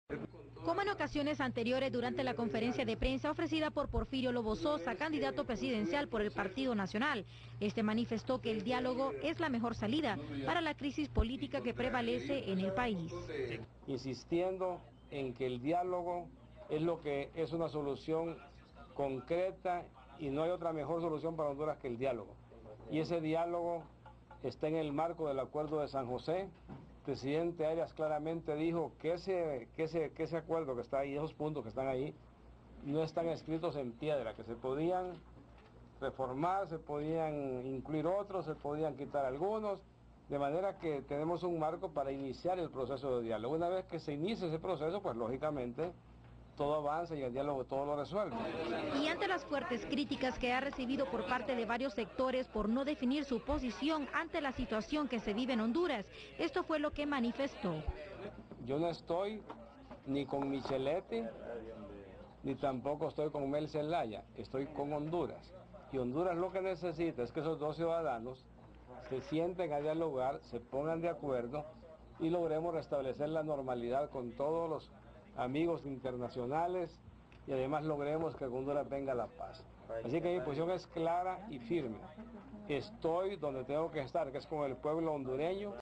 Como en ocasiones anteriores, durante la conferencia de prensa ofrecida por Porfirio Lobo Sosa, candidato presidencial por el Partido Nacional, este manifestó que el diálogo es la mejor salida para la crisis política que prevalece en el país. Insistiendo en que el diálogo es lo que es una solución concreta y no hay otra mejor solución para Honduras que el diálogo. Y ese diálogo está en el marco del Acuerdo de San José. El presidente Arias claramente dijo que ese acuerdo que está ahí, esos puntos que están ahí, no están escritos en piedra, que se podían reformar, se podían incluir otros, se podían quitar algunos, de manera que tenemos un marco para iniciar el proceso de diálogo. Una vez que se inicie ese proceso, pues lógicamente todo avanza y el diálogo todo lo resuelve. Y ante las fuertes críticas que ha recibido por parte de varios sectores por no definir su posición ante la situación que se vive en Honduras, esto fue lo que manifestó. Yo no estoy ni con Micheletti, ni tampoco estoy con Mel Zelaya, estoy con Honduras. Y Honduras lo que necesita es que esos dos ciudadanos se sienten a dialogar, se pongan de acuerdo y logremos restablecer la normalidad con todos los amigos internacionales y además logremos que Honduras venga la paz. Así que mi posición es clara y firme. Estoy donde tengo que estar, que es con el pueblo hondureño.